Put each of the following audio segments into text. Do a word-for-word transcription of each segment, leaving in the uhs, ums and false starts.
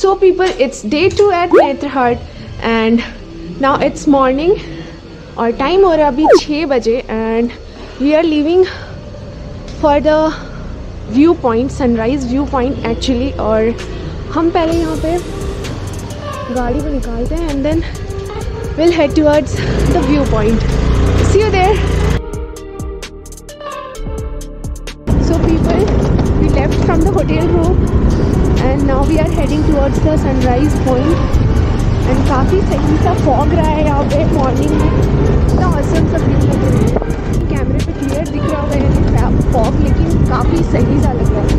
So people, it's day two at Netrahart and now it's morning और time हो रहा है अभी छः बजे and we are leaving for the view point, sunrise view point actually. और हम पहले यहाँ पे गाड़ी को निकालते हैं and then will head towards the view point. See you there. So people, we left from the hotel room and now we are heading towards the sunrise point and काफ़ी सही सा फॉग रहा है यहाँ पे मॉर्निंग में। इतना awesome सा व्यू लग रहा है, कैमरे पे क्लियर दिख रहा होगा फॉग, लेकिन काफ़ी सही सा लग रहा है।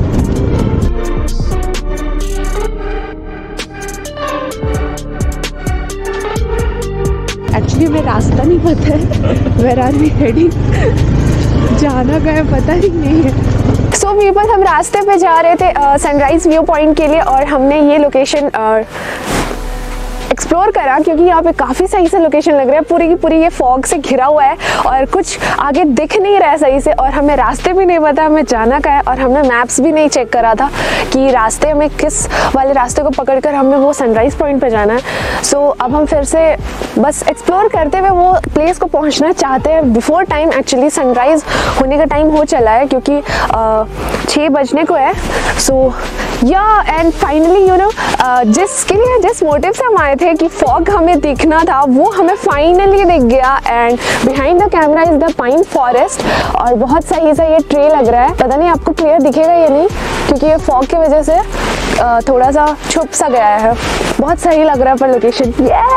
एक्चुअली हमें रास्ता नहीं पता है, वेयर आर वी हेडिंग, जाना कहाँ है पता ही नहीं है। सो so, पीपल, हम रास्ते पे जा रहे थे सनराइज व्यू पॉइंट के लिए और हमने ये लोकेशन एक्सप्लोर करा क्योंकि यहाँ पे काफ़ी सही से लोकेशन लग रहा है। पूरी की पूरी ये फॉग से घिरा हुआ है और कुछ आगे दिख नहीं रहा है सही से, और हमें रास्ते भी नहीं पता हमें जाना कहाँ है, और हमने मैप्स भी नहीं चेक करा था कि रास्ते में किस वाले रास्ते को पकड़कर हमें वो सनराइज पॉइंट पे जाना है। सो so, अब हम फिर से बस एक्सप्लोर करते हुए वो प्लेस को पहुँचना चाहते हैं बिफोर टाइम। एक्चुअली सनराइज होने का टाइम हो चला है क्योंकि छः बजने को है। सो या एंड फाइनली यू नो जिसके लिए जिस मोटिव से हम आए थे कि फॉग हमें दिखना था वो हमें फाइनली दिख गया। And behind the camera is the pine forest और बहुत सही सा ये ट्रे लग रहा है। पता नहीं आपको क्लियर दिखेगा या नहीं क्योंकि ये फॉग की वजह से uh, थोड़ा सा छुप सा गया है। बहुत सही लग रहा है पर लोकेशन।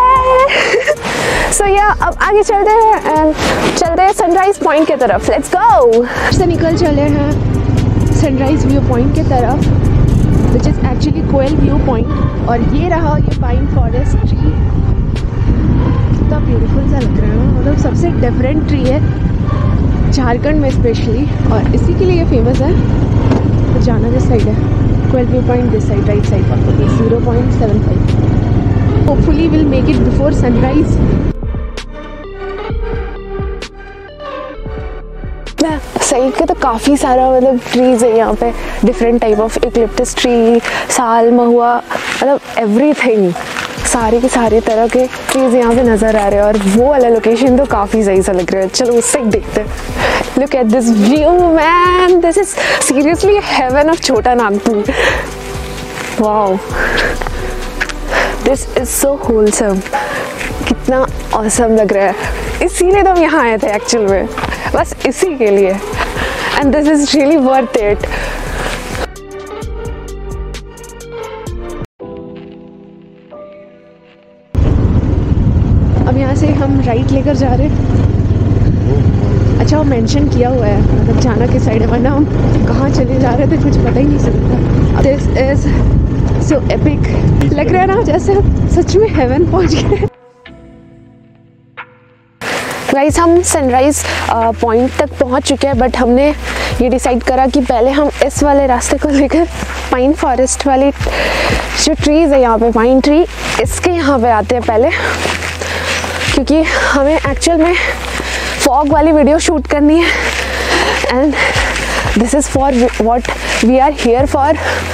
सो या अब आगे चलते हैं एंड चलते हैं सनराइज पॉइंट की तरफ। Let's go. से निकल चले हैं सनराइज व्यू पॉइंट की तरफ, which is actually Koel view point. और ये रहा ये पाइन फॉरेस्ट ट्री, कितना ब्यूटीफुल सा लग रहा है, मतलब सबसे डिफरेंट ट्री है झारखंड में स्पेशली, और इसी के लिए ये फेमस है। तो जाना दिस साइड है, Koel view point this side, right side, zero point seven five. Hopefully will make it before sunrise. सही के तो काफ़ी सारा मतलब ट्रीज़ है यहाँ पे, different type of eucalyptus tree, साल, महुआ, मतलब एवरीथिंग, सारे के सारे तरह के ट्रीज़ यहाँ पे नज़र आ रहे हैं। और वो वाला लोकेशन तो काफ़ी सही सा लग रहा है। चलो उससे देखते हैं। Look at this view man, this is seriously heaven of Chota Nagpur. Wow, this is so wholesome, कितना ऑसम लग रहा है। इसीलिए तो हम यहाँ आए थे एक्चुअल में, बस इसी के लिए। And this is really worth it. अब यहाँ से हम राइट लेकर जा रहे हैं। अच्छा, वो मेंशन किया हुआ है मतलब जाना किस साइड है, वरना हम कहाँ चले जा रहे थे कुछ पता ही नहीं चलता। दिस इज सो एपिक, लग रहा है ना जैसे सच में हेवन पहुँच गए। गाइस, हम सनराइज़ पॉइंट तक पहुंच चुके हैं, बट हमने ये डिसाइड करा कि पहले हम इस वाले रास्ते को लेकर पाइन फॉरेस्ट वाली जो ट्रीज़ है यहाँ पे, पाइन ट्री, इसके यहाँ पे आते हैं पहले, क्योंकि हमें एक्चुअल में फॉग वाली वीडियो शूट करनी है and this is for what we are here for.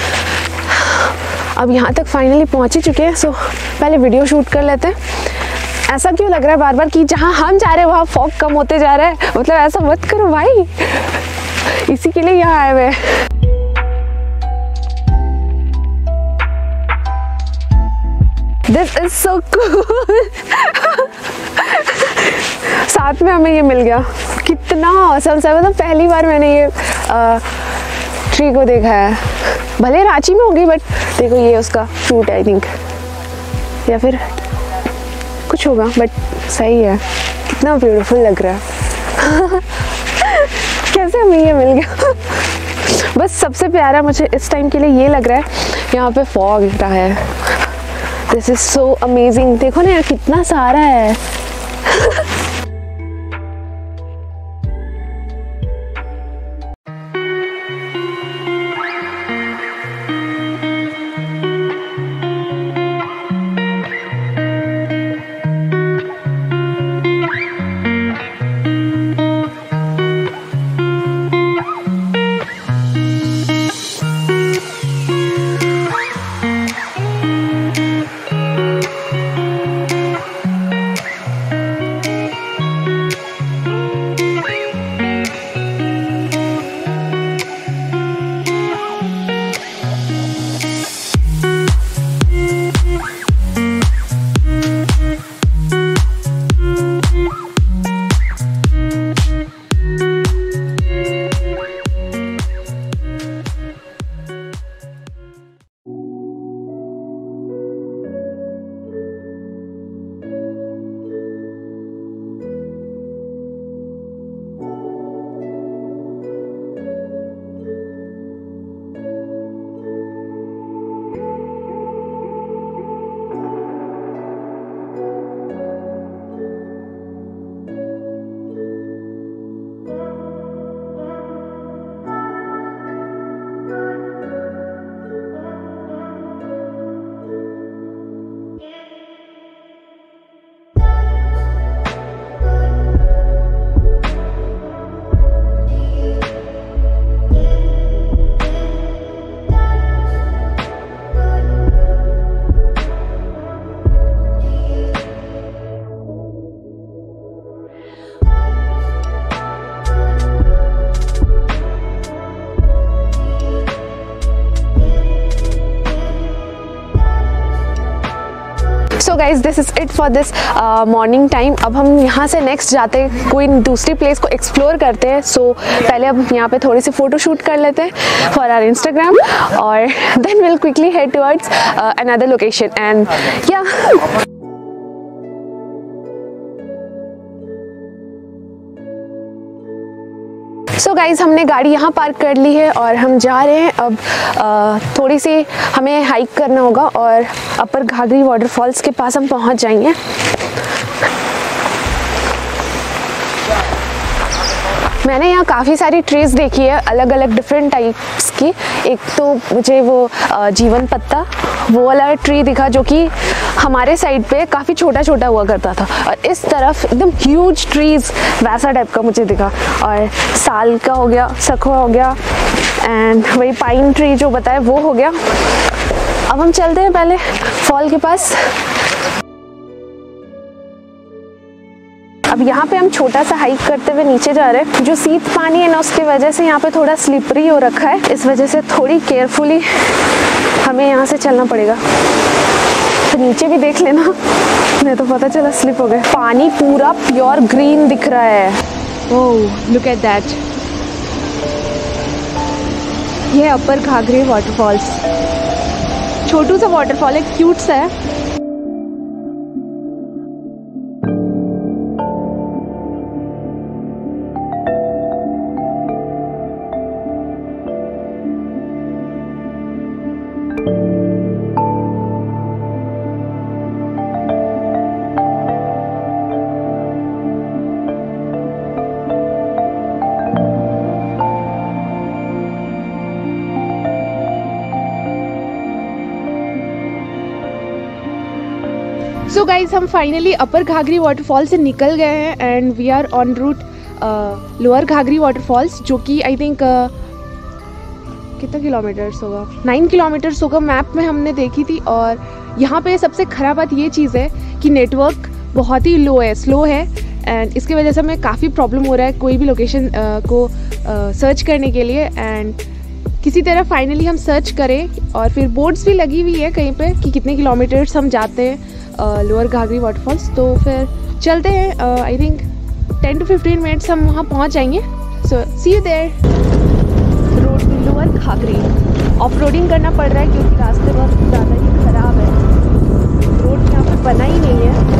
अब यहाँ तक फाइनली पहुँच ही चुके हैं, सो पहले वीडियो शूट कर लेते हैं। ऐसा क्यों लग रहा है बार बार कि जहाँ हम जा रहे हैं वहाँ फॉग कम होते जा रहा है, मतलब ऐसा मत करो भाई, इसी के लिए यहाँ आए हुए। This is so cool. साथ में हमें ये मिल गया, कितना औसम सा, मतलब पहली बार मैंने ये आ, ट्री को देखा है। भले रांची में होगी बट देखो ये उसका फ्रूट आई थिंक, या फिर कुछ होगा, बट सही है, कितना ब्यूटीफुल लग रहा है। कैसे हमें ये मिल गया। बस सबसे प्यारा मुझे इस टाइम के लिए ये लग रहा है, यहाँ पे फॉग रहा है। This is so amazing. देखो ना यहाँ कितना सारा है। So guys this is it for this morning time. अब हम यहाँ से नेक्स्ट जाते हैं, कोई दूसरी प्लेस को एक्सप्लोर करते हैं। सो so, पहले अब यहाँ पे थोड़ी सी फोटो शूट कर लेते हैं फॉर आवर इंस्टाग्राम, और then will quickly head towards another location and या सो so गाइज़ हमने गाड़ी यहाँ पार्क कर ली है और हम जा रहे हैं। अब आ, थोड़ी सी हमें हाइक करना होगा और अपर घाघरी वाटरफॉल्स के पास हम पहुँच जाएंगे। मैंने यहाँ काफ़ी सारी ट्रीज देखी है, अलग अलग डिफरेंट टाइप्स की। एक तो मुझे वो जीवन पत्ता वो वाला ट्री दिखा जो कि हमारे साइड पे काफ़ी छोटा छोटा हुआ करता था, और इस तरफ एकदम ह्यूज ट्रीज वैसा टाइप का मुझे दिखा। और साल का हो गया, सखुआ हो गया, एंड वही पाइन ट्री जो बताया वो हो गया। अब हम चलते हैं पहले फॉल के पास। अब यहाँ पे हम छोटा सा हाइक करते हुए नीचे जा रहे हैं। जो शीत पानी है ना उसकी वजह से यहाँ पे थोड़ा स्लिपरी हो रखा है, इस वजह से थोड़ी केयरफुली हमें यहाँ से चलना पड़ेगा। तो नीचे भी देख लेना, नहीं तो पता चला स्लिप हो गए। पानी पूरा प्योर ग्रीन दिख रहा है। ओह लुक एट दैट, ये अपर घाघरी वाटरफॉल्स, छोटू सा वाटरफॉल है, क्यूट सा है। सो गाइज हम फाइनली अपर घाघरी वाटरफॉल से निकल गए हैं and we are on route lower Ghaghri waterfalls, जो कि आई थिंक uh, कितना किलोमीटर्स होगा, नाइन किलोमीटर्स होगा मैप में हमने देखी थी। और यहाँ पे सबसे ख़राब बात ये चीज़ है कि नेटवर्क बहुत ही लो है, स्लो है, एंड इसकी वजह से हमें काफ़ी प्रॉब्लम हो रहा है कोई भी लोकेशन uh, को सर्च uh, करने के लिए। एंड किसी तरह फाइनली हम सर्च करें, और फिर बोर्ड्स भी लगी हुई है कहीं पे कि कितने किलोमीटर्स हम जाते हैं लोअर घाघरी वाटरफॉल्स। तो फिर चलते हैं, I think ten to fifteen minutes हम वहाँ पहुँच जाएंगे। So see you there. Road to lower Ghaghri, off roading करना पड़ रहा है क्योंकि रास्ते बहुत ज़्यादा ही ख़राब है, रोड यहाँ पर बना ही नहीं है।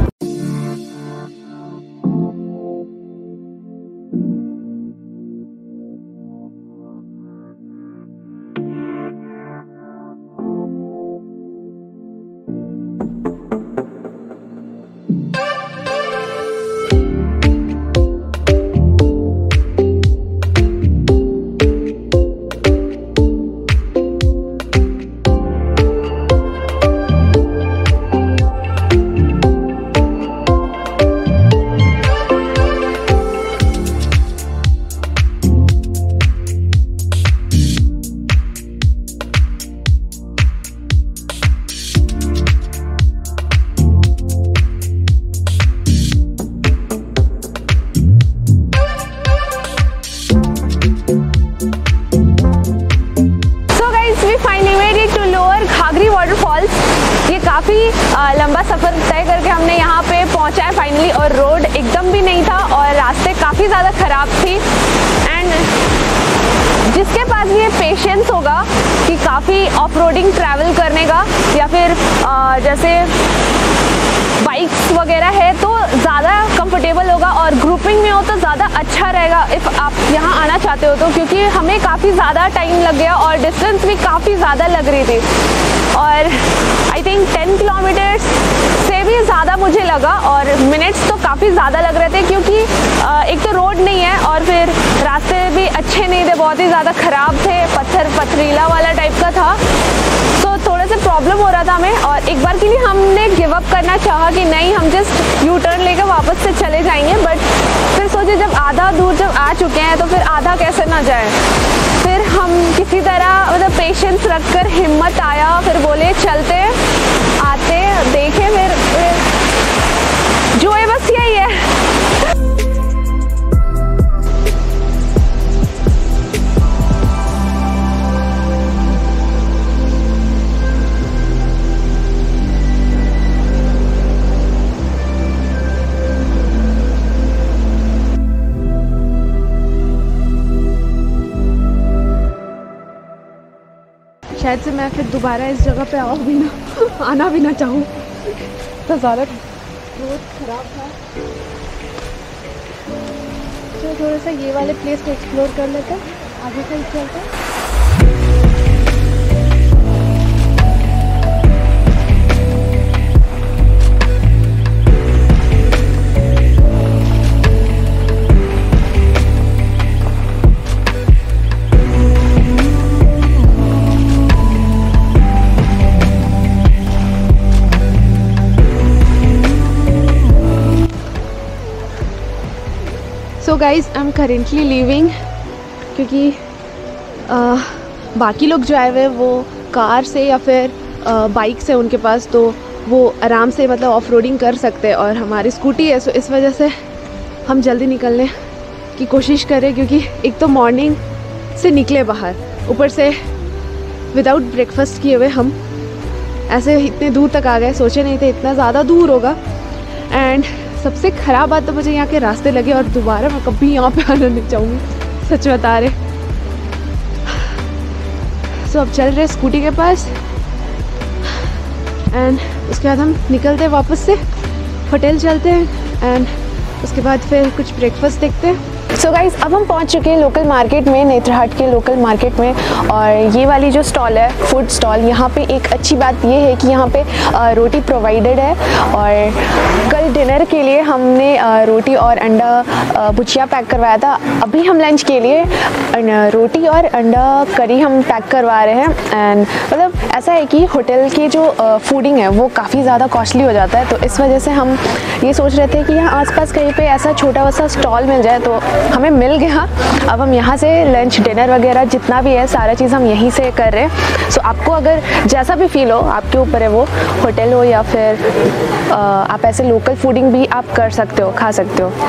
ये काफ़ी लंबा सफ़र तय करके हमने यहाँ पे पहुँचा है फाइनली, और रोड एकदम भी नहीं था और रास्ते काफ़ी ज़्यादा ख़राब थी। एंड जिसके पास भी ये पेशेंस होगा कि काफ़ी ऑफ रोडिंग ट्रैवल करने का, या फिर आ, जैसे बाइक्स वगैरह है तो ज़्यादा कंफर्टेबल होगा, और ग्रुपिंग में हो तो ज़्यादा अच्छा रहेगा इफ़ आप यहाँ आना चाहते हो तो। क्योंकि हमें काफ़ी ज़्यादा टाइम लग गया और डिस्टेंस भी काफ़ी ज़्यादा लग रही थी, और आई थिंक टेन किलोमीटर्स से भी ज़्यादा मुझे लगा, और मिनट्स तो काफ़ी ज़्यादा लग रहे थे क्योंकि एक तो रोड नहीं है और फिर रास्ते भी अच्छे नहीं थे, बहुत ही ज़्यादा ख़राब थे, पत्थर पथरीला वाला टाइप का था। तो थोड़ा सा प्रॉब्लम हो रहा था हमें, और एक बार के लिए हमने गिव अप करना चाहा कि नहीं हम जस्ट यू टर्न लेकर वापस से चले जाएंगे, बट फिर सोचे जब आधा दूर जब आ चुके हैं तो फिर आधा कैसे ना जाए। फिर हम किसी तरह मतलब पेशेंस रखकर हिम्मत आया, फिर बोले चलते आते देखे, फिर जो है बस यही है। शायद से मैं फिर दोबारा इस जगह पे आऊँ भी ना आना भी ना चाहूँ। तो ज़्यादा बहुत ख़राब था। तो थोड़ा सा ये वाले प्लेस को एक्सप्लोर कर लेते हैं, आगे से चलते हैं। So guys I am currently leaving, क्योंकि आ, बाकी लोग जो आए हुए हैं वो कार से या फिर बाइक से उनके पास, तो वो आराम से मतलब ऑफ रोडिंग कर सकते हैं, और हमारी स्कूटी है। सो इस वजह से हम जल्दी निकलने की कोशिश करें, क्योंकि एक तो मॉर्निंग से निकले बाहर, ऊपर से विदाउट ब्रेकफास्ट किए हुए हम ऐसे इतने दूर तक आ गए। सोचे नहीं थे इतना ज़्यादा दूर होगा। एंड सबसे ख़राब बात तो मुझे यहाँ के रास्ते लगे, और दोबारा मैं कभी यहाँ पे आना नहीं चाहूँगी, सच बता रहे। सो अब चल रहे स्कूटी के पास, एंड उसके बाद हम निकलते हैं वापस से होटल चलते हैं, एंड उसके बाद फिर कुछ ब्रेकफास्ट देखते हैं। सो गाइज अब हम पहुंच चुके हैं लोकल मार्केट में, नेत्रहाट के लोकल मार्केट में। और ये वाली जो स्टॉल है, फूड स्टॉल, यहाँ पे एक अच्छी बात ये है कि यहाँ पे रोटी प्रोवाइडेड है। और कल डिनर के लिए हमने रोटी और अंडा भुजिया पैक करवाया था। अभी हम लंच के लिए रोटी और अंडा करी हम पैक करवा रहे हैं। एंड मतलब ऐसा है कि होटल की जो फूडिंग है वो काफ़ी ज़्यादा कॉस्टली हो जाता है, तो इस वजह से हम ये सोच रहे थे कि यहाँ आसपास कहीं पे ऐसा छोटा सा स्टॉल मिल जाए। तो हमें मिल गया। अब हम यहाँ से लंच डिनर वगैरह जितना भी है सारा चीज़ हम यहीं से कर रहे हैं। सो आपको अगर जैसा भी फील हो, आपके ऊपर है, वो होटल हो या फिर आ, आप ऐसे लोकल फूडिंग भी आप कर सकते हो, खा सकते हो।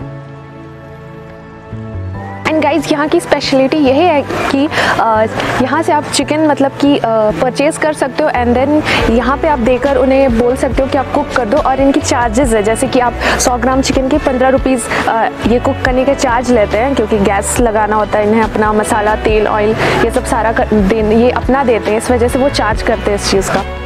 एंड गाइज यहाँ की स्पेशलिटी यही है कि यहाँ से आप चिकन मतलब कि परचेज़ कर सकते हो, एंड देन यहाँ पे आप देकर उन्हें बोल सकते हो कि आप कुक कर दो। और इनकी चार्जेस है, जैसे कि आप सौ ग्राम चिकन के पंद्रह रुपीज़ ये कुक करने के चार्ज लेते हैं, क्योंकि गैस लगाना होता है इन्हें, अपना मसाला, तेल, ऑयल ये सब सारा कर, ये अपना देते हैं, इस वजह से वो चार्ज करते हैं इस चीज़ का।